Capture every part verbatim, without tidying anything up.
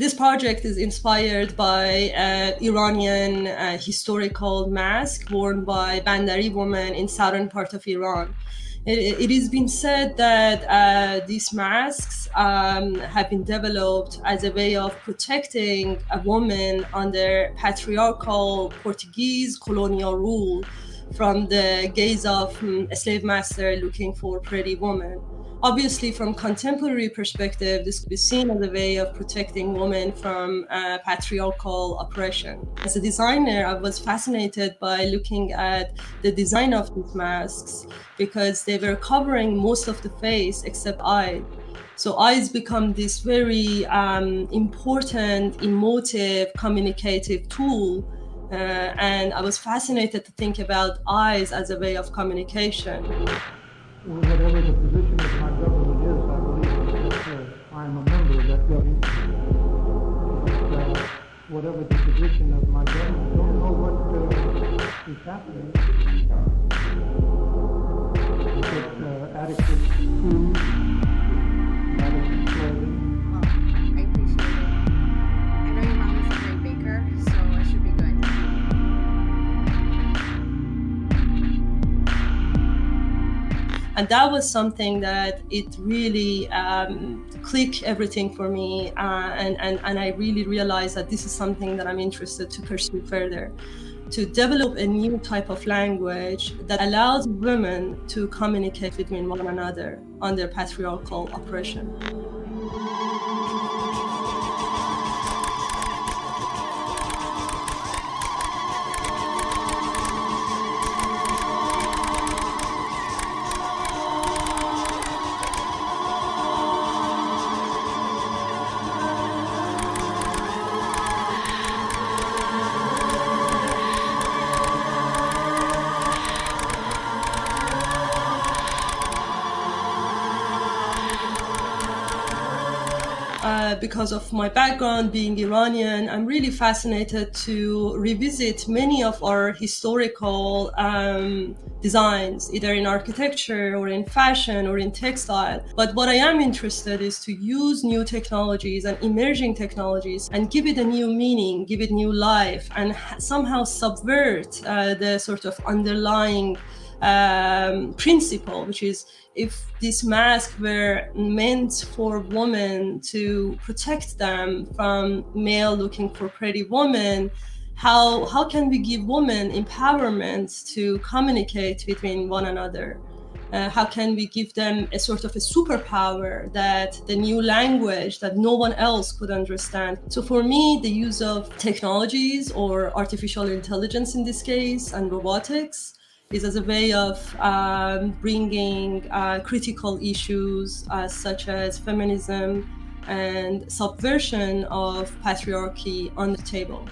This project is inspired by an Iranian uh, historical mask worn by Bandari women in southern part of Iran. It, it has been said that uh, these masks um, have been developed as a way of protecting a woman under patriarchal Portuguese colonial rule from the gaze of um, a slave master looking for pretty women. Obviously, from contemporary perspective, this could be seen as a way of protecting women from uh, patriarchal oppression. As a designer, I was fascinated by looking at the design of these masks because they were covering most of the face except eyes. So eyes become this very um, important, emotive, communicative tool. Uh, and I was fascinated to think about eyes as a way of communication. Whatever the position of my government is, I believe that uh, I am a member of that government. But, uh, whatever the position of my government, I don't know what uh, is happening. Is it uh, adequate food, adequate clothing? Well, I appreciate it. I know your mom is a great baker, so I should be good. And that was something that it really um, clicked everything for me. Uh, and, and, and I really realized that this is something that I'm interested to pursue further, to develop a new type of language that allows women to communicate between one another under patriarchal oppression. Uh, because of my background being Iranian, I'm really fascinated to revisit many of our historical um, designs, either in architecture or in fashion or in textile. But what I am interested is to use new technologies and emerging technologies and give it a new meaning, give it new life, and somehow subvert uh, the sort of underlying um, principle, which is if this mask were meant for women to protect them from male looking for pretty women, how, how can we give women empowerment to communicate between one another? Uh, how can we give them a sort of a superpower, that the new language that no one else could understand? So for me, the use of technologies, or artificial intelligence in this case, and robotics, is as a way of um, bringing uh, critical issues uh, such as feminism and subversion of patriarchy on the table.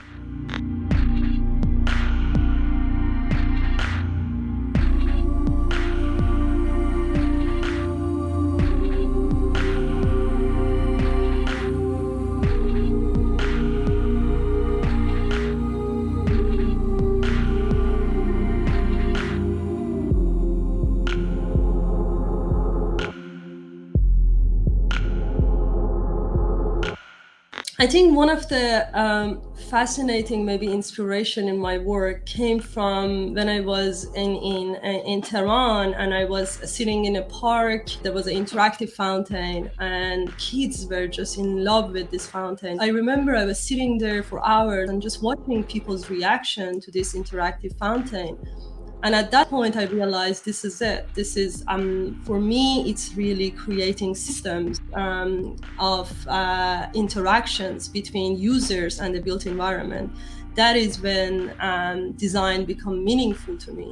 I think one of the um, fascinating, maybe inspiration in my work came from when I was in, in, in Tehran, and I was sitting in a park. There was an interactive fountain and kids were just in love with this fountain. I remember I was sitting there for hours and just watching people's reaction to this interactive fountain. And at that point, I realized this is it. This is, um, for me, it's really creating systems um, of uh, interactions between users and the built environment. That is when um, design becomes meaningful to me.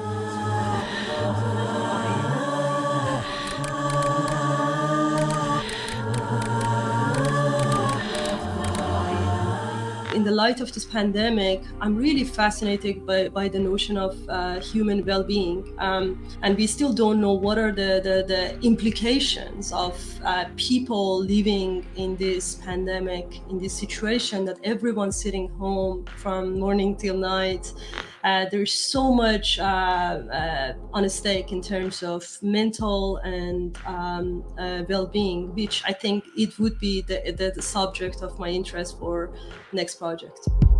In the light of this pandemic, I'm really fascinated by, by the notion of uh, human well-being. Um, and we still don't know what are the, the, the implications of uh, people living in this pandemic, in this situation that everyone's sitting home from morning till night. Uh, there's so much uh, uh, on stake in terms of mental and um, uh, well-being, which I think it would be the, the, the subject of my interest for next project.